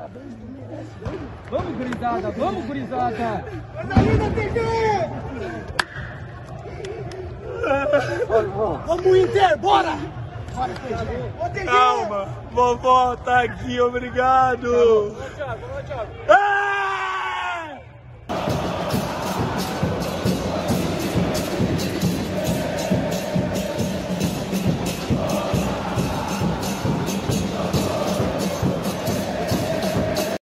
Parabéns, tu merece. Vamos, gurizada, vamos, gurizada. Coisa linda, TG! Vamos, Inter, bora! Bora, TG! Calma, vovó tá aqui, obrigado. Vamos lá, Thiago.